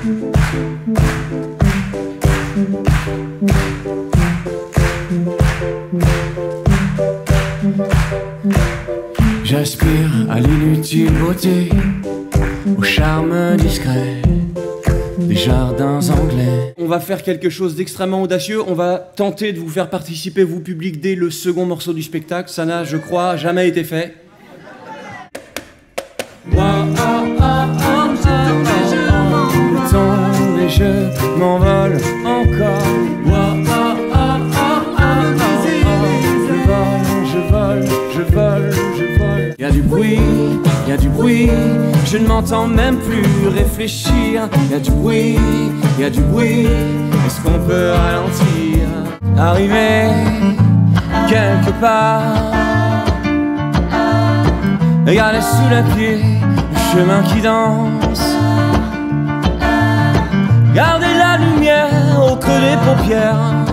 J'aspire à l'inutile beauté, au charme discret des jardins anglais. On va faire quelque chose d'extrêmement audacieux. On va tenter de vous faire participer, vous public, dès le second morceau du spectacle. Ça n'a, je crois, jamais été fait. Le temps et je m'envole encore. Je vole, je vole, je vole. Y'a du bruit, y'a du bruit. Je ne m'entends même plus réfléchir. Y'a du bruit, y'a du bruit. Est-ce qu'on peut ralentir? Arriver quelque part. Regardez sous les pieds le chemin qui danse. Gardez la lumière au creux des paupières.